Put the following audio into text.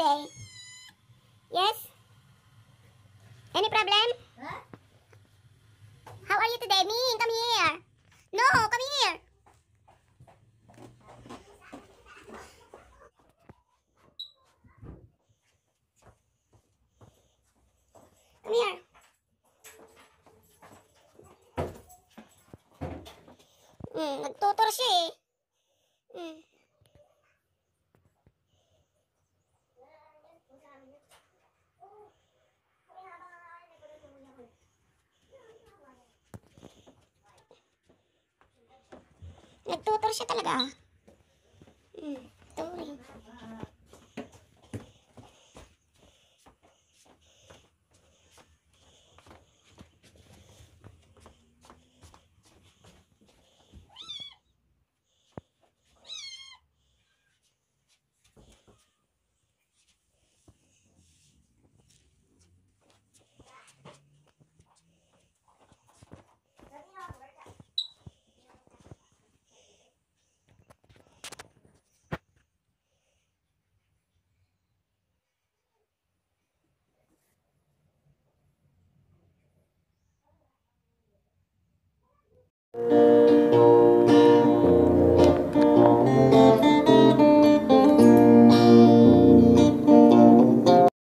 today? Yes? Any problem? Huh? How are you today? Ming, come here. No, come here. Come here. Nagtutor siya eh. Nagtutor siya talaga. Turing.